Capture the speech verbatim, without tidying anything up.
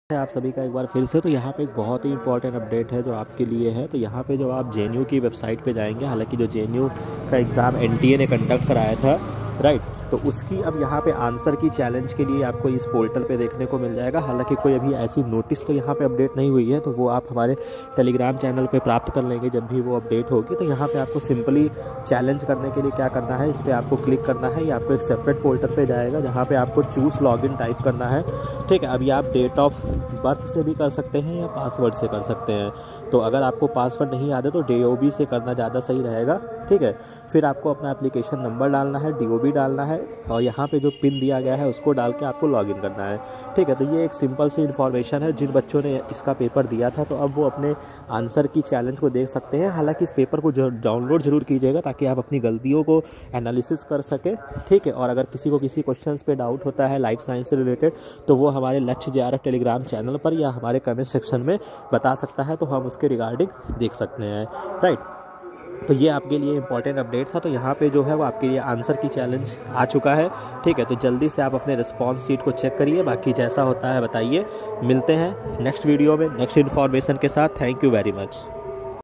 आप सभी का एक बार फिर से। तो यहाँ पे एक बहुत ही इंपॉर्टेंट अपडेट है जो आपके लिए है। तो यहाँ पे जो आप जे एन यू की वेबसाइट पे जाएंगे, हालांकि जो जे एन यू का एग्ज़ाम एन टी ए ने कंडक्ट कराया था, राइट, तो उसकी अब यहाँ पे आंसर की चैलेंज के लिए आपको इस पोर्टल पे देखने को मिल जाएगा। हालांकि कोई अभी ऐसी नोटिस तो यहाँ पे अपडेट नहीं हुई है, तो वो आप हमारे टेलीग्राम चैनल पे प्राप्त कर लेंगे जब भी वो अपडेट होगी। तो यहाँ पे आपको सिंपली चैलेंज करने के लिए क्या करना है, इस पर आपको क्लिक करना है। ये आपको एक सेपरेट पोर्टल पे जाएगा जहाँ पे आपको चूज़ लॉगिन टाइप करना है, ठीक है। अभी आप डेट ऑफ बर्थ से भी कर सकते हैं या पासवर्ड से कर सकते हैं। तो अगर आपको पासवर्ड नहीं याद है तो डी ओ बी से करना ज़्यादा सही रहेगा, ठीक है। फिर आपको अपना एप्लीकेशन नंबर डालना है, डी ओ बी डालना है, और यहाँ पे जो पिन दिया गया है उसको डाल के आपको लॉगिन करना है, ठीक है। तो ये एक सिंपल सी इन्फॉर्मेशन है। जिन बच्चों ने इसका पेपर दिया था तो अब वो अपने आंसर की चैलेंज को देख सकते हैं। हालांकि इस पेपर को डाउनलोड जरूर कीजिएगा ताकि आप अपनी गलतियों को एनालिसिस कर सकें, ठीक है। और अगर किसी को किसी क्वेश्चन पे डाउट होता है लाइफ साइंस से रिलेटेड, तो वो हमारे Lakshya J R F Telegram channel पर या हमारे कमेंट सेक्शन में बता सकता है, तो हम उसके रिगार्डिंग देख सकते हैं, राइट। तो ये आपके लिए इंपॉर्टेंट अपडेट था। तो यहाँ पे जो है वो आपके लिए आंसर की चैलेंज आ चुका है, ठीक है। तो जल्दी से आप अपने रिस्पॉन्स शीट को चेक करिए, बाकी जैसा होता है बताइए। मिलते हैं नेक्स्ट वीडियो में नेक्स्ट इन्फॉर्मेशन के साथ। Thank you very much.